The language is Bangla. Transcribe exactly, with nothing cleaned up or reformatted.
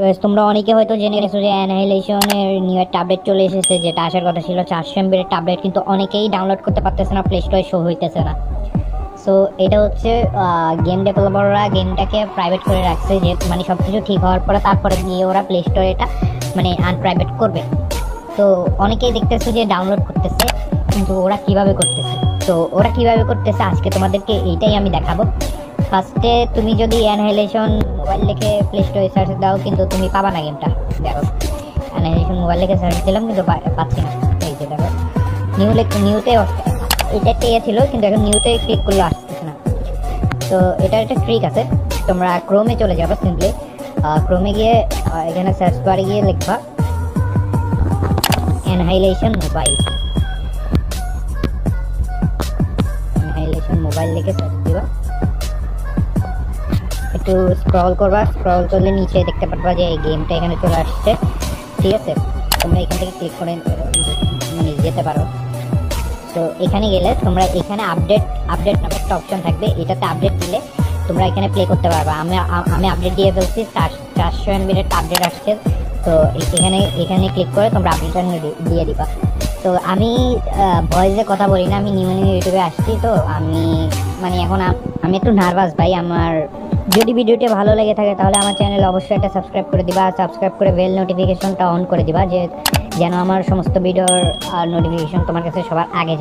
গাইস তোমরা অনেকে হয়তো জেনে গেছো যে অ্যানাহিলেশনের নিউ একটা আপডেট চলে এসেছে, যেটা আসার কথা ছিল চারশো এমবির একটা আপডেট, কিন্তু অনেকেই ডাউনলোড করতে পারতেছে না, প্লে স্টোরে শো হইতেছে না। সো এটা হচ্ছে গেম ডেভেলপাররা গেমটাকে প্রাইভেট করে রাখছে, যে মানে সব কিছু ঠিক হওয়ার পরে তারপরে গিয়ে ওরা প্লে স্টোরে এটা মানে আনপ্রাইভেট করবে। তো অনেকেই দেখতেছে যে ডাউনলোড করতেছে, কিন্তু ওরা কিভাবে করতেছে, তো ওরা কিভাবে করতেছে আজকে তোমাদেরকে এইটাই আমি দেখাবো। ফার্স্টে তুমি যদি অ্যানাহিলেশন মোবাইল লিখে প্লে স্টোরে সার্চ দাও, কিন্তু তুমি পাবা না গেমটা। দেখো অ্যানাহিলেশন মোবাইল লিখে সার্চ দিলাম, কিন্তু পাচ্ছি না। এই যে দেখো নিউ নিউতে এটা একটা ইয়ে ছিল, কিন্তু এখন নিউতে ক্লিক করলে আসতেছে না। তো এটার একটা ট্রিক আছে, তোমরা ক্রোমে চলে যাবে, সিম্পলি ক্রোমে গিয়ে এখানে সার্চ বারে গিয়ে লিখবা অ্যানাহিলেশন মোবাইল, অ্যানাহিলেশন মোবাইল লিখে সার্চ দিবা। একটু স্ক্রল করবা, স্ক্রল করলে নিচে দেখতে পারবা যে এই গেমটা এখানে চলে আসছে। ঠিক আছে, তোমরা এখান থেকে ক্লিক করে মানে যেতে পারো। তো এখানে গেলে তোমরা এখানে আপডেট আপডেট নামে একটা অপশন থাকবে, এটাতে আপডেট দিলে তোমরা এখানে প্লে করতে পারবা। আমি আমি আপডেট দিয়ে ফেলছি, চারশো এমবির একটা আপডেট আসছে। তো এখানে এখানে ক্লিক করে তোমরা আপডেটটা দিয়ে দিবা। তো আমি ভয়েসে কথা বলি না, আমি নিউ নিউ ইউটিউবে আসছি, তো আমি মানে এখন আমি একটু নার্ভাস ভাই। আমার যদি ভিডিওটি ভালো লেগে থাকে তাহলে আমার চ্যানেলে অবশ্যই একটা সাবস্ক্রাইব করে দিবা, সাবস্ক্রাইব করে বেল নোটিফিকেশনটা অন করে দিবা, যে যেন আমার সমস্ত ভিডিওর নোটিফিকেশন তোমার কাছে সবার আগে